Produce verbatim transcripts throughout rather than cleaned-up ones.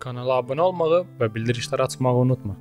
Kanala abunə olmağı və bildirişləri açmağı unutma.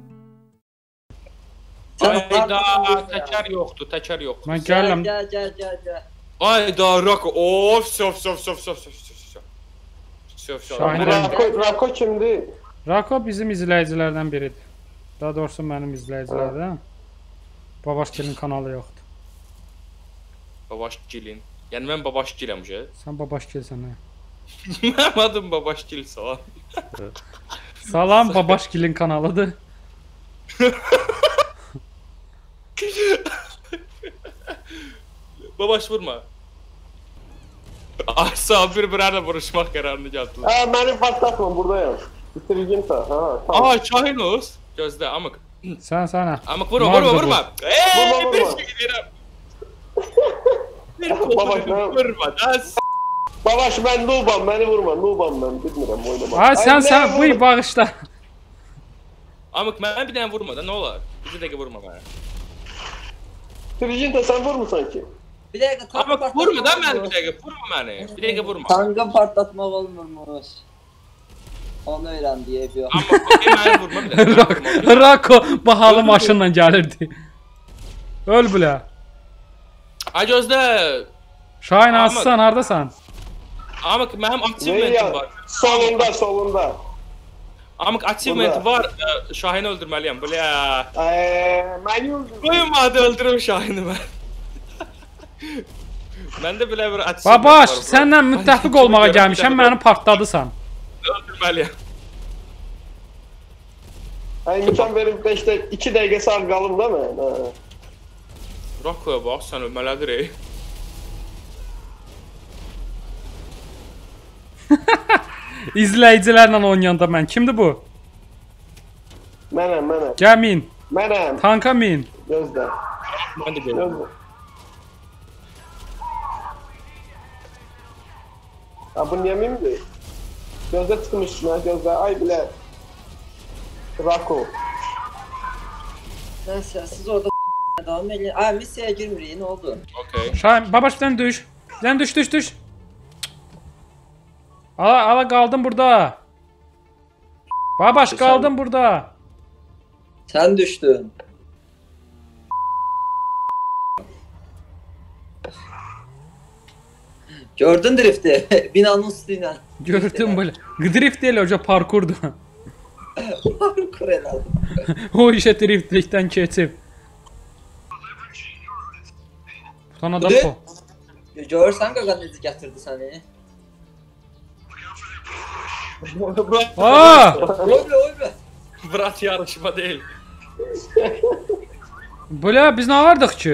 Ayda, təkər yoxdur, təkər yoxdur. Mən gəlirəm. Gəl, gəl, gəl, gəl. Ayda, Rako, of, sof, sof, sof, sof, sof, sof, sof, sof. Rako, Rako kimdir? Rako bizim izləyicilərdən biridir. Daha doğrusu mənim izləyicilərdən. Babaşgilin kanalı yoxdur. Babaşgilin. Yəni mən Babaşgiləm ki. Sən Babaşgilsən hə? Mənim adım Babaşgil, salam. Salam, Babaşgilin kanalıdır. Babaş vurma. Ay sağ bir birərlə vuruşmaq qərarını gəldilər. Hə, məni patlatma, buradayım. Bitirgin ta. Ha, tamam. Aa, Şahinos. Gözlə, amıq. Sən sənə. Amıq vurma, vurma, vurma. Eee, bir şey deyirəm. Bir Babaş, koşu vurma, da Babaş, mən Nubam, məni vurma, Nubam mən, bilmirəm oynamaq. Ay, sən, sən, buyur, bağışla. Amıq, mənə bir dənə vurma da, nə olar? Bir dəqiqə vurma mənə. Bitirgin ta, sən vurmursan ki. Bir dəqiqə tank Amıq, partlatmaq vurma da mənə olmur. bir dəqiqə, vurma mənə. Bir dəqiqə vurma. Tankı partlatmaq olmurmuş. Onu öyrəndi, ev yox. Amıq, okey, mənə vurma bir dəqiqə. mənə vurma, okey. Rako bahalı maşınla gəlirdi. Öl bilə. Ay gözlə. Şahin azsan, haradasan? Amıq, mənim Neyi achievementim ya? var. Solunda, solunda. Amıq, achievement var, ə, Şahini öldürməliyəm, belə. Eee, məni öldürdün. Qoymadı, öldürüm Şahini mən. Məndə belə bir achievement var. Babaş, bro. səndən müttəfiq olmağa gəlmişəm, məni partladısan. Öldürməliyəm. Ay, imkan verin beş dəqiqə, iki dəqiqə sağ qalım da mən. Ha. Rakoya bax, sən ölməlidir ey. İzləyicilərlə oynayanda mən. Kimdir bu? Mənəm, mənəm. Gəl min. Mənəm. Tanka min. Gözlə. Mən də belə. Gözlə. Ha, bu niyə mimdir? Gözlə çıxım üstünə, gözlə. Ay bilə. Rako. Nəysə, siz orada davam edin. Ay, missiyaya girmirik, nə oldu? Okey. Şahin, babaş bir dənə düş. Bir dənə düş, düş, düş. Ala, ala qaldım burada. Babaş qaldım burada. Sən düşdün. Gördün drifti? Binanın üstü ilə. Gördüm böyle. Drift değil hoca parkurdu. Parkur elədim. O işe driftlikten keçib. Sana da Ne? po. Görürsən qaqa necə gətirdi səni? Aa! Oy be, oy be. Brat yarışma değil. Böyle biz ne vardıq ki?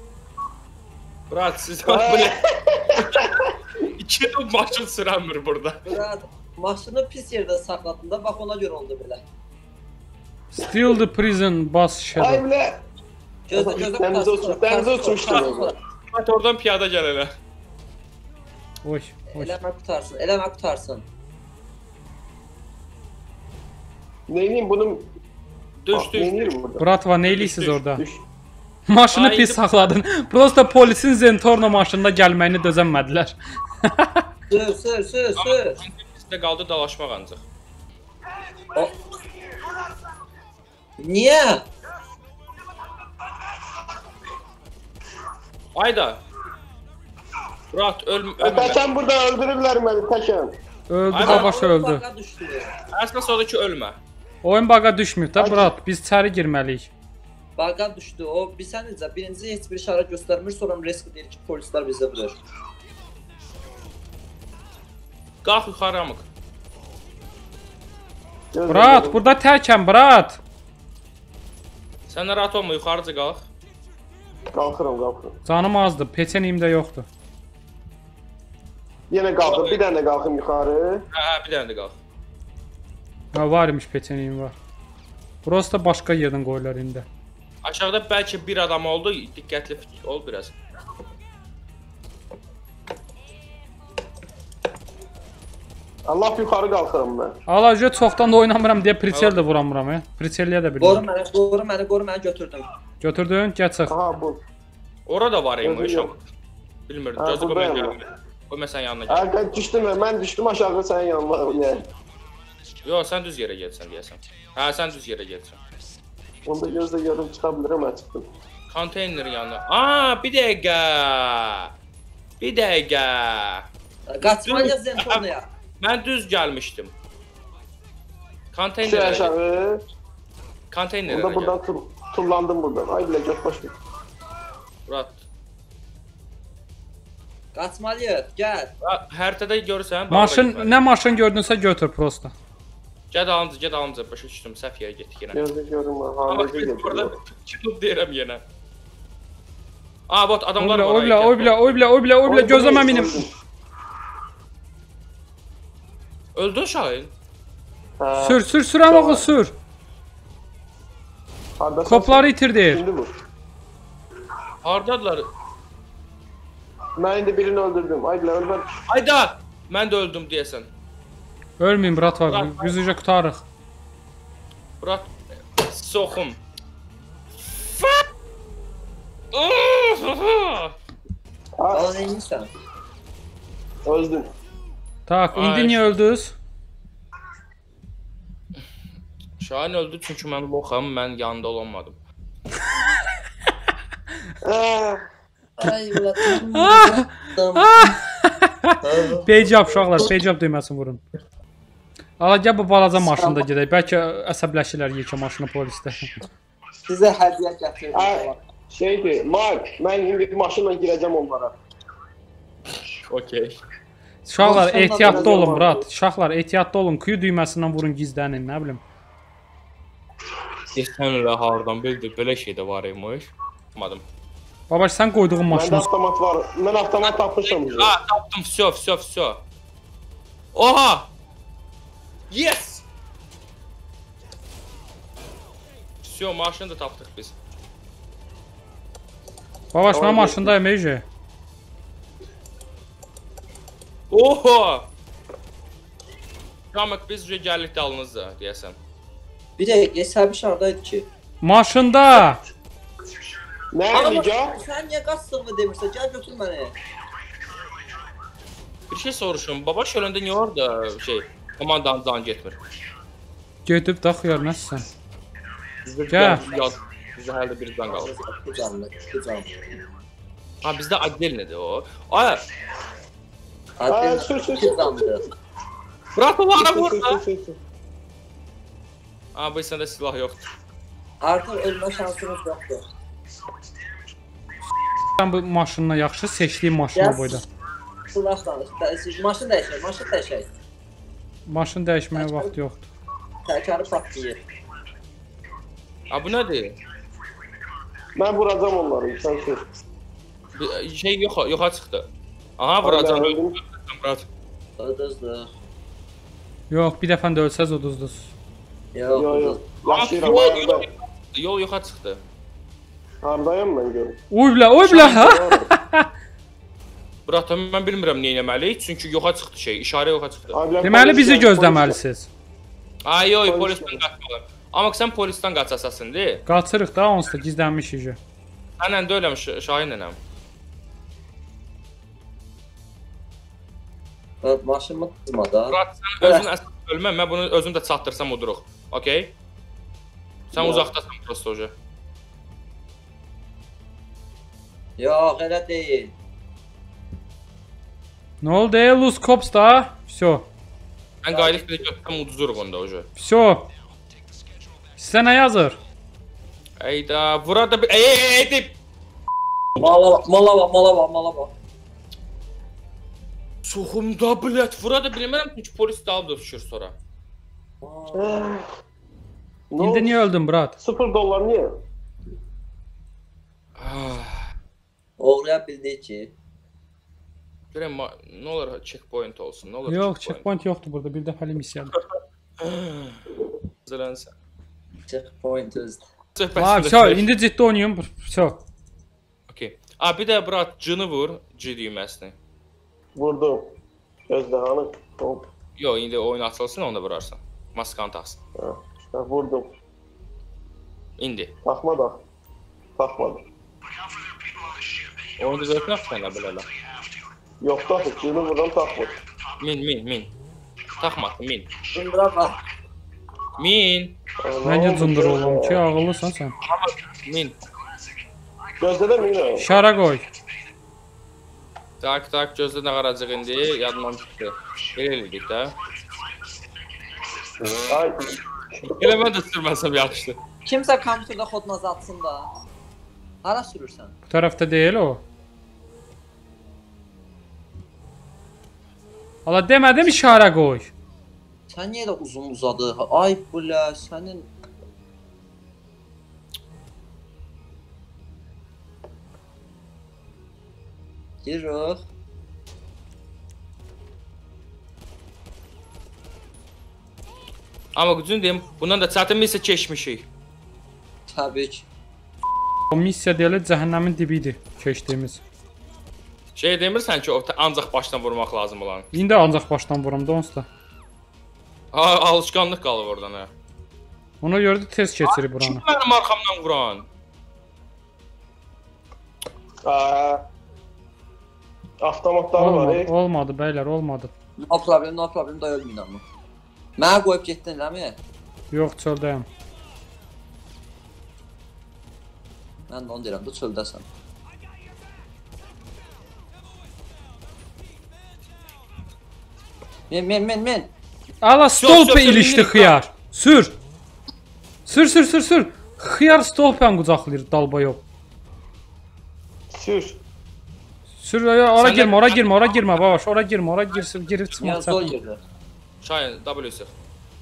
Brat siz var böyle. İki de maşın sürənmir burada. Bırak, maşını pis yerdə saxladın da, bax ona görə oldu belə. Still the prison bus Ay shadow. bilə. Gözlə, gözlə, Dənizə uçmuş, dənizə uçmuşdur. Bak oradan piyada gel hele. Oy, oy. Eləmə qutarsın, eləmə qutarsın. Neyliyim bunun? Düş Ah, düş. neyliyim burada? Bratva neyliysiniz Düş, orada? Düş. Maşını Ay, pis indi- saxladın. Prosta polisin Zentorno maşında gəlməyini dözənmədilər. Sür, sür, sür, sür. Sizdə qaldı dalaşmaq ancaq. O... Niyə? Ayda. Brat ölm Ya ölmə. Təkən burada öldürürlər məni, təkən. Öldü, Ay, babaş öldü. Baqa düşdü. Əsas odur ki ölmə. Oyun baqa düşmür da brat. Biz içəri girməliyik. Baqa düşdü. O bilsən necə? Birinci heç bir işarə göstərmir, sonra risk deyir ki, polislər bizə vurur. Qalx yuxarı amıq. Gözlə, Brat, gözlə. burada təkəm brat. Sən narahat olma, yuxarıca qalx. Qalxıram, qalxıram. Canım azdı, peçeniyim də yoxdur. Yenə qalxım, bir dənə qalxım yuxarı. Hə, hə, bir dənə də qalx. Ha var imiş peçeniyim var. Burası da başqa yerdən qoyurlar indi. Aşağıda bəlkə bir adam oldu, diqqətli ol biraz. Allah yuxarı qalxıram mən. Alacı çoxdan da oynamıram deyə priçel də vuramıram. E. Priçelliyə də Qoru bilmirəm. məni, qoru məni, qoru məni götürdüm. Götürdün, gəl çıx. Aha bu. Ora da var imiş Yox. amıq. Bilmirdim, Ha, gözü buradayım qoyma ben. gəlmir. Qoy mən sənin yanına gəl. Ha, düşdüm mən, mən düşdüm aşağı sənin yanına. Yəni. Yo, sən düz yerə getsən deyəsən. Hə, sən düz yerə getsən. Onda gözlə görüm çıxa bilirəm, mən çıxdım. Konteyner yanına. Aa, bir dəqiqə. Bir dəqiqə. Qaçmalıyıq Zentornaya. Mən düz gəlmişdim. Şey Konteynerə. aşağı. Konteynerə. Burada buradan tur turlandım buradan. Ay bilə göz başlayım. Murat. Qaçmalıyıq, gəl. Həritədə görürsən? Maşın, nə maşın gördünsə götür prosta. Gəl dalımca, gəl dalımca. Başa düşdüm. Səhv yerə getdik yenə. Gözlə görüm, Amma harada biz gedir. burada çıxıb deyirəm yenə. Aa, bot Oy adamlar bilə, var. oy bilə, oy bilə, oy bilə, oy bilə, oy bilə, gözləmə minim. Öldün Şahin. Sür, sür, sür ama sür. Kopları itirdi. Şimdi bu. Hardadılar? Mən indi birini öldürdüm. Ay bilə, ölməm. Ayda! Mən də öldüm deyəsən. Ölmeyin brat var. Biz uca qutarıq. Murat, soxum. Bana neymişsən? Öldüm. Tak, indi Ay. niyə öldünüz? Şahin öldü çünki mən loxam, mən yanında olamadım. Eee. Ay ulan. Page uşaqlar, page düyməsini vurun. Ala gəl bu balaca maşında gedək. Bəlkə əsəbləşirlər yekə maşını polisdə. Sizə hədiyyə gətirdim. Ay, şeydir, Mark, mən indi maşınla girəcəm onlara. Okey. Uşaqlar Maşınla ehtiyatlı biraz olun yaman. brat. Uşaqlar ehtiyatlı olun. Q düyməsindən vurun gizlənin, nə bilim. Desən elə hardan bildi, belə şey də var imiş. Anladım. Babaş sən qoyduğun Məndə maşını. avtomat var. Mən avtomat tapmışam. Aa, tapdım, всё, всё, всё. Oha! Yes! Всё, maşını da tapdıq biz. Babaş mən Tamam, maşındayım Ece. Oha! Tamam, biz ücə gəldik dalınızda, deyəsən. Bir dəqiqə, Səbiş haradaydı ki? Maşında. Nə, Ana, Liga? sən niyə qaçdığımı demirsən? Gəl götür məni. Bir şey soruşum, baba şöləndə niyə orada şey, komandanın can getmir? Gedib daxıyar nəsən? Bizdə Gəl. yaz, bizdə hələ də bir can qalır. Bu canlı, bu canlı. Ha, bizdə Addelnedir o. Ay, Hadi, sür, sür, bu sür. canlı. bırak o bana Sür, vur sür, da. sür, sür. Ha, bu səndə silah yoxdur. Artıq ölmə şansınız yoxdur. Sən bu maşınla yaxşı seçdiyin maşına Yes. boyda. Silahla, maşın dəyişək, maşın dəyişək. Maşın dəyişməyə vaxt yoxdur. Təkəri patlayır. Ha, bu nədir? Mən vuracam onları, sən sür. Bir şey yox, yoxa çıxdı. Aha, vuracam. Ay, ben Murat. Ödüzdür. Yox, bir dəfə də ölsəz uduzduz. Yox, Yo, yo. yox. Yaşayıram, Yol, ayaqda. yol, yol yoxa çıxdı. Hardayım mən görüm. Uy bilə, uy bilə, ha? Murat, mən bilmirəm nə etməliyik, çünki yoxa çıxdı şey, işarə yoxa çıxdı. Ay, bilən Deməli polis bizi gəlir, polis gözləməlisiniz. Ay, yox, Polis polisdən qaçmalım. Amma sən polisdən qaçasasan, de. Qaçırıq da onsuz da gizlənmişik. Sənlə də öləm, Şahinlənəm. Maşınımı tutma da. Murat, sən özün əsas ölmə, mən bunu özüm də çatdırsam oduruq. Okey? Sən Yox. uzaqdasan prosto hoca. Yox, elə deyil. Nə oldu? Ey, Luz Cops da. Всё. Mən qayılıb bir də götürsəm uduzuruq onda hoca. Всё. Sizə nə yazır? Eyda, vura da bir... Ey, ey, ey, deyib. Mala bak, mala bak, mala bak, mala bak. Soxumda, blət, vura da bilmərəm çünki polis də alıb da düşür sonra. Ne İndi oldu? niyə öldün, brat? Sıfır dolar niye? Oğruya bildik ki. Görəm, nə olur checkpoint olsun, nə olur Yox, checkpoint yoxdur burada. Bir dəfəli missiyadır. Zələnsən. Checkpoint özdə. Ha, всё, indi ciddi oynayın. Всё. Okey. A, bir də brat, C-ni vur, C düyməsini. Vurdum. Gözlə hanı. Hop. Yox, indi oyun açılsın, onda vurarsan. Maskanı taxsın. Ha, işte vurdum. İndi. Takma da. Takmadım. Onu düzəltmək sənə bilələ. Yok takma. Cini vuran takmadım. Min, min, min. Taxmadın, min. Şimdi bırak bak. Min. Necə cındır oğlum ki, ağıllısan sən. Min. Gözdə də min. Şara qoy. Tak tak gözdə nə qaracıq indi yadımdan çıxdı. Belə elədik də. Ay. Elə mən də sürməsəm yaxşıdır. Kimsə kompüterdə xodnaz atsın da. Hara sürürsən? Bu tərəfdə deyil o. Ala demədim işarə qoy. Sən niyə də uzun uzadı? Ay bulə, sənin... Giririk. Amma gücünü deyim, bundan da çətin misə keçmişik. Təbii ki. O missiya deyil, cəhənnəmin dibidir keçdiyimiz. Şey demirsən ki, o ancaq başdan vurmaq lazım olan. İndi ancaq başdan vuram da onsuz da. Ha, alışqanlıq qalır oradan ha. Ona görə də tez keçirik buranı. Kim mənim arxamdan vuran? Aa. Avtomatları var. Olmadı, ey. olmadı bəylər, olmadı. No problem, no problem da ölməyin amma. Mənə qoyub getdin, eləmi? Yox, çöldəyəm. Mən də onu deyirəm, da çöldəsən. Men, men, men, men. Ala stolpa sür, ilişdi minik xiyar. Sür. Sür, sür, sür, sür. Xiyar stolpan qucaqlayır, dalba yox. Sür. Sür, ya, ora Sən də- girmə, ora girmə, ora girmə, babaş, ora girmə, ora girsin, girib çıxmaq Yazdı o çətin. yerdə. Şahin, W sıx.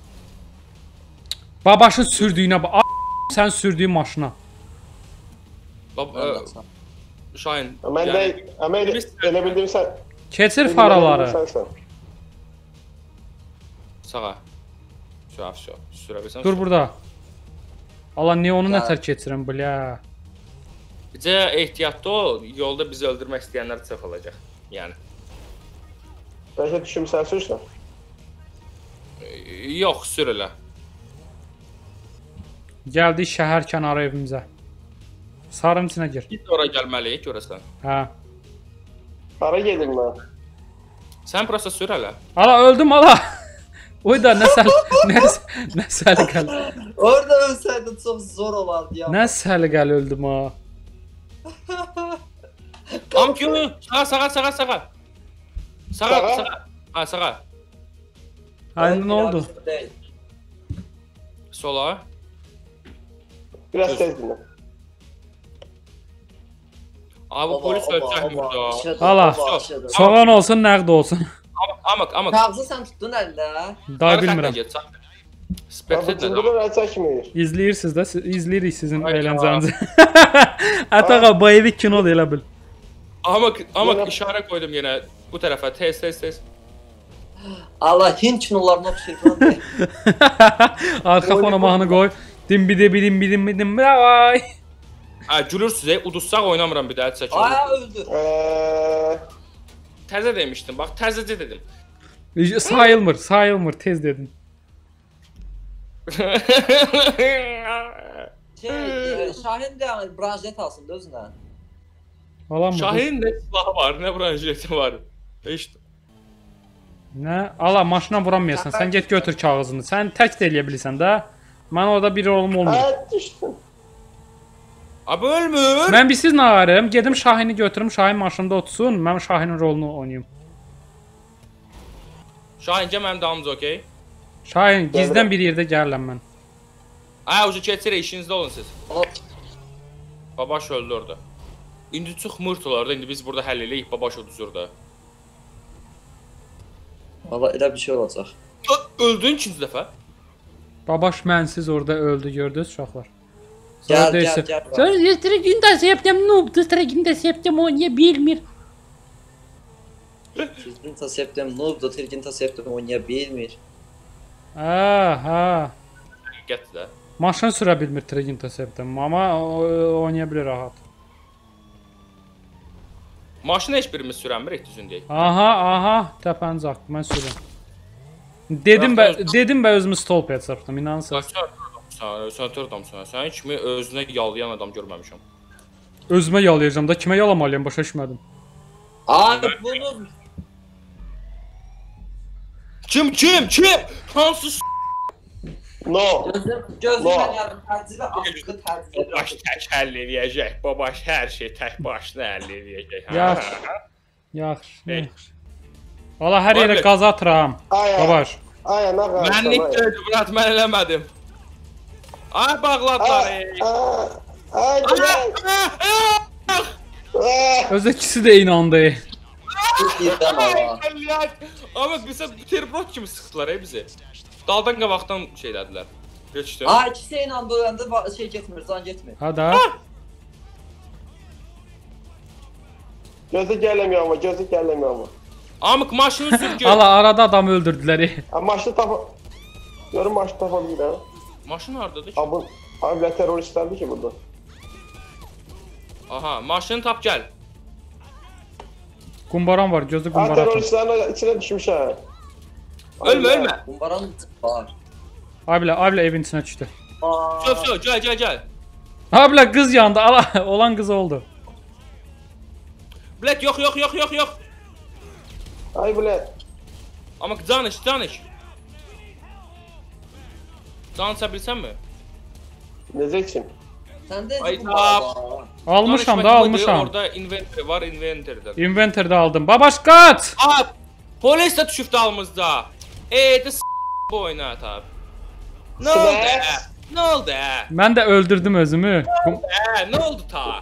Babaşın sürdüyünə bax. A- Sən sürdüyün maşına. Bab, Mən ə, də sən. Şahin. Mən də əmək elə, Biz- elə bildirsən. Keçir faraları. Sağa. Şu, şu. Sürə bilsən. Dur burada. Allah niyə onu Ya. nətər keçirəm, bilə. Bizə ehtiyatlı ol, yolda bizi öldürmək istəyənlər çox olacaq. Yəni. Bəlkə düşümsən sürsən. e, Yox, sür elə. Gəldik şəhər kənarı evimizə. Sarın içinə gir. Biz ora gəlməliyik görəsən. Hə. Hara gedim mən? Sən prosta sür elə. Ala öldüm ala. Oy da nə səl nə nə səliqəli. Orada ölsəydin çox zor olardı ya. Nə səliqəli öldüm ha. Am ki, sağa, sağa, sağa, sağa. Sağa, Sağa? sağa. Ha, sağa. Ha indi nə oldu? Deyil. Sola. Biraz Düz. tez dinle. Abi Oba, polis oba, ölçək oba, burada. işədir, Ala. oba, işədir. Soğan olsun, nəqd olsun. Amıq, amıq. Kağızı sən tutdun əldə. Daha bilmirəm. Abi Spektet nə? cındıra əl çəkmir. İzləyirsiniz də, siz- izləyirik sizin Ay, əyləncənizi. Atağa bayevik kinodur elə bil. Amıq, amıq Yenə- işarə qoydum yenə bu tərəfə. Tez, tez, tez. Allah Hind kinolarına oxşayır falan deyil. Arxa fona mahnı qoy. Dimbi dimbi dimbi dimbi dimbi vay. Ha, gülürsüz, ey, udussaq oynamıram bir də, əl çəkin. Aya öldü. Eee... Təzə demişdim, bax təzəcə dedim. Sayılmır, sayılmır, tez dedin. Şey, e, Şahin də branşet alsın da özünə. Alamır. Şahin nə silahı var, nə branjeti var. Heç Nə? Ala maşına vuranmayasan. Sən get götür kağızını. Sən tək də eləyə bilirsən də. Mən orada bir rolum olmur. Hə, düşdüm. Abi ölmür. Mən bir siz nağarım. Gedim Şahini götürüm. Şahin maşında otursun. Mən Şahinin rolunu oynayım. Şahin gəl mənim dalımca, okey? Şahin gizdən bir yerdə gəlirəm mən. Ay, ucu keçir, işinizdə olun siz. O, Babaş öldü orada. İndi çox mırt olardı, indi biz burada həll eləyik, babaş uduzur da. Valla elə bir şey olacaq. Ö- Öldün ikinci dəfə. Babaş mənsiz orada öldü, gördünüz uşaqlar. Gəl, deyirsən, gəl, gəl. Sən Yestrigin də septem noob, Yestrigin də septem oynaya bilmir. Tirginta septem noobdur, Tirginta septem oynaya bilmir. Ha, ha. Gətir də. Maşın sürə bilmir Triginta septem, amma o- oynaya bilir rahat. Maşını heç birimiz sürənmir, düzün deyək. Aha, aha, təpəncə haqqı, mən sürüm. Dedim bə, dedim bə özümü stolpaya çırpdım, inansınız. Sən sənətör adamsan. Sən kimi özünə yalayan adam görməmişəm. Özümə yalayacağım da, kimə yalamalıyam, başa düşmədim. Abi bunu... Kim, kim, kim? Hansı s***? No. Gözüm, gözümlə yarım tərcilə, aşkı tərcilə. Babaş tək həll eləyəcək. Babaş hər şey tək başına həll eləyəcək. Yaxşı. Yaxşı. Yaxşı. Valla hər yerə qaz atıram. Ay, ay. Babaş. Ay, ana qarşı. Mənlik deyil, Murat, mən eləmədim. Ay, bağladılar. Ay, ay, ay. Öz ikisi də eyni anda. Birdən ala. Amma bizə buterbrot kimi sıxdılar ey bizi. Daldan qabaqdan şeylədilər. Geçdim. Ay, ikisi eyni anda öləndə şey getmir, can getmir. Hada. Gözü gəlemiyor ama, gözü gəlemiyor ama. Amıq maşını sür gör. Ala arada adam öldürdülər. Ha, maçta tapa... Görün maçta tapabilir ha. Maşın hardadır ki? Ha, bu... Abi bile teröristlerdi ki burada. Aha, maşını tap gəl. Kumbaran var, gözü Ha, kumbara atın. teröristlerin içine düşmüş ha. Ölmə, ölmə. Kumbaran var. Abilə, abilə evin içinə düşdü. Söv, söv, gəl, gəl, gəl. Abilə qız yandı, ala olan qız oldu. Blət, yox, yox, yox, yox, yox. Ay bile. Amma canış, canış. Canışa bilsənmi? Necə için? Sən də Ay, kumbara tap. var. Almışam da, almışam. Orada inventory var, inventory'dən. Inventor'da aldım. Babaş qaç! Aa, polis də düşüb dalımızda. Ey, də s*** bu oyuna tab. Nə oldu? ə? Nə oldu? ə? Mən də öldürdüm özümü. Kum- Ə, nə oldu ta?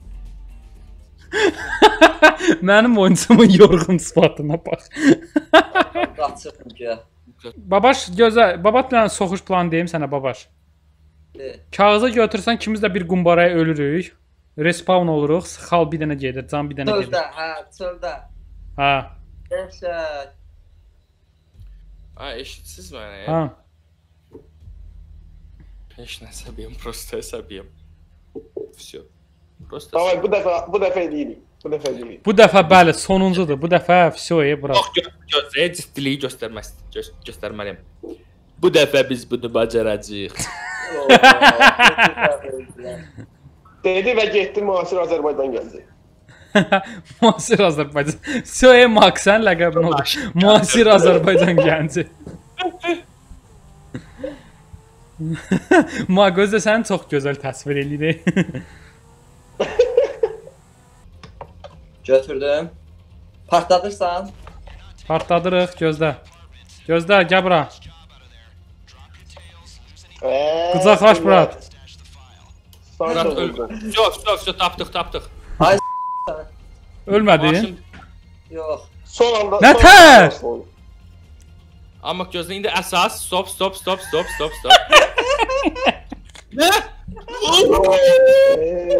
Mənim oyuncumun yorğun sıfatına bax. Qaçırım ki. Babaş gözə, babat mən soxuş planı deyim sənə babaş. De. Kağıza götürsən ikimiz də bir qumbaraya ölürük. Respawn oluruq. Xal bir dənə gedir, can bir dənə Çöldə, gedir. hə, çöldə. Ha. Dəhşət. Ay, eşitsiz mənə. Ha. Heç nə səbiyəm, prosta səbiyəm. Всё. Prosta. Davay bu defa, bu defa edirik. Bu defa edirik. Bu dəfə bəli, sonuncudur. Bu dəfə vsioya bura. Yox, gözləyə ciddiliyi göstərmək gö göstərməliyəm. Bu dəfə biz bunu bacaracağıq. Dedi ve gitti muasir Azerbaycan geldi. Muasir Azərbaycan. Vsioya Max sən ləqəbin odur. Muasir Azərbaycan gənci. Mağazə səni çox gözəl təsvir eləyir. Götürdüm. Partladırsan. Partladırıq, gözlə. Gözlə, gəl bura. Eee, Qucaqlaş Murat. Murat Murat öl. Yox, yox, yox, tapdıq, tapdıq. Ay Ölmədin? Maşın. yox. Son anda... Ne son ter? anda son. Amma gözlə indi əsas. Stop, stop, stop, stop, stop, stop. Nə? Eee,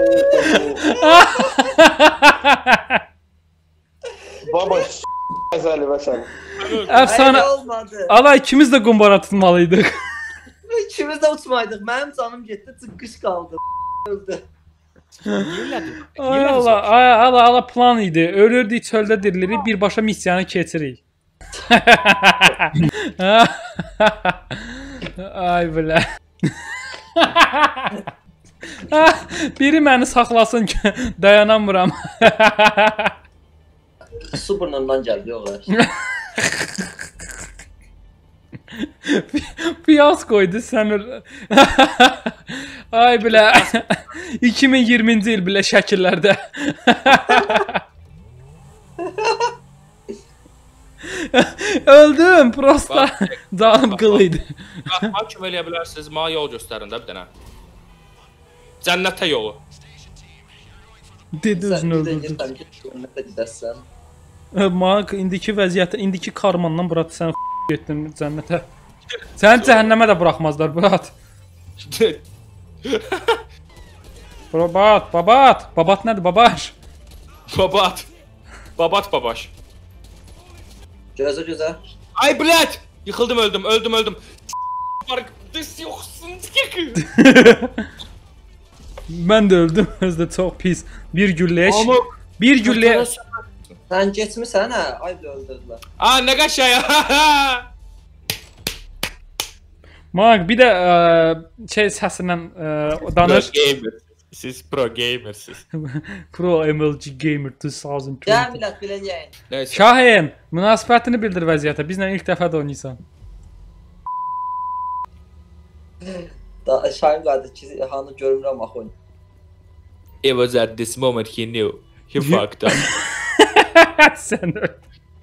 Baba s*** əzəli və sən. Əfsanə. Ay, olmadı. Ala ikimiz də qumbara tutmalıydıq. İkimiz də uçmaydıq. Mənim canım getdi, çıqqış qaldı. Öldü. Ay Allah, ay ala ala plan idi. Ölürdük, çöldə dirilirik, birbaşa missiyanı keçirik. Ay bilə. Biri məni saxlasın ki, dayanamıram. Su burnundan gəldi, yox. Fiyaskoydu sən öl. Ay bilə. iki min iyirminci il bilə şəkillərdə. Öldüm prosta. Canım qılıydı. Mən kim eləyə bilərsiniz? Mənə yol göstərin də bir dənə. Cənnətə yolu. Dedi özünü öldürdü. Cənnətə gedəsən. Maq indiki vəziyyətə, indiki karmandan Murat sən getdin cənnətə. Səni cəhənnəmə də buraxmazlar Murat. Babat, babat, babat nədir babaş? Babat. Babat babaş. Gözə gözə. Ay blət! Yıxıldım, öldüm, öldüm, öldüm. Farkdız yoxsun. Mən də öldüm, özdə çox pis. Bir gülləyə, Amma bir gülləyə. Sən geçmisən hə? Ay da öldürdülər. Aa, nə qəşəng. Maq bir də ə, şey səsindən ə, danış. Gamer. Siz pro gamersiniz. Pro M L G Gamer iki min Gəl iyirmi. millət belə yeyən. Nəysə. Şahin, münasibətini bildir vəziyyətə. Bizlə ilk dəfə də oynayırsan. Da Şahin qardaş ki hanı görmürəm axı. It was at this moment he knew. He fucked up. Sən öl.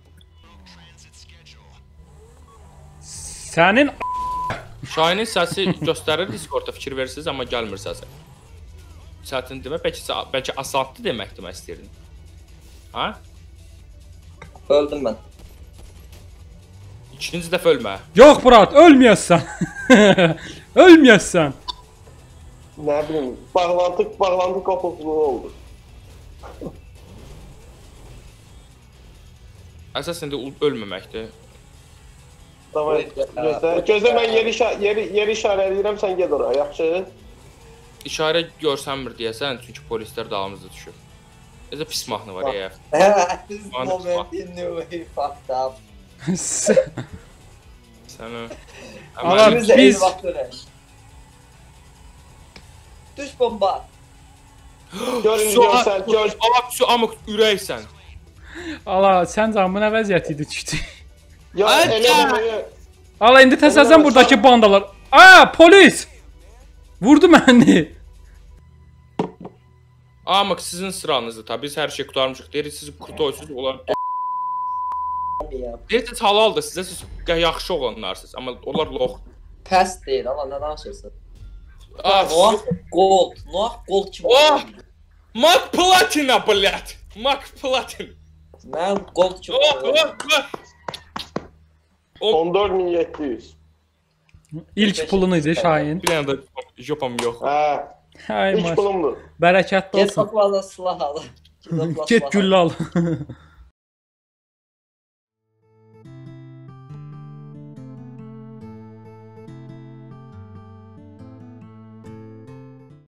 Sənin Şahinin səsi göstərir Discordda fikir verirsiniz, amma gəlmir səsi. Çətin demə, bəlkə bəlkə asandı demək demək istəyirdin. Ha? Öldüm mən. İkinci dəfə ölmə. Yox Murat, ölməyəsən. Ölməyəsən. Nə bilim, bağlantı, bağlantı kopukluğu oldu. Əsas indi ölməməkdir. Davay, gözlə. Gözlə mən yeri, yeri, yeri işarələyirəm, sən ged oraya, yaxşı? İşarə görsənmir deyəsən, çünki polislər dalımızda düşür. Necə pis mahnı var ya. This moment he knew he fucked up. Səni... Ala Biz də biz eyni vaxt ölək. Düş bomba. Görün, görsən, gör. Ala, şu amıq ürəksən. Ala sən canımın nə vəziyyəti idi çıxdı. Ya, Ay, elə ya. bunu... Ala indi təsəvvürən buradakı bandalar. Aa, polis! Vurdu məni. Amıq sizin sıranızdır tabi, biz hər şey qutarmışıq. Deyirik siz kurtoysuz, onlar... Deyirsiniz halaldır sizə, siz yaxşı olanlarsınız, amma onlar lox. Pəs deyil, ama nə danışırsan? Ah, Noah Gold, Noah Gold kim? Oh! Mak Platina, blядь! Mak Platin! Mən Gold kim? Oh, oh, oh! on dörd min yeddi yüz. İlk pulun idi Şahin. Bir dənə də jopam yox. Hə, Hay ilk maş. pulumdur. Bərəkətli Get olsun. baklaza silah al. Get güllə al.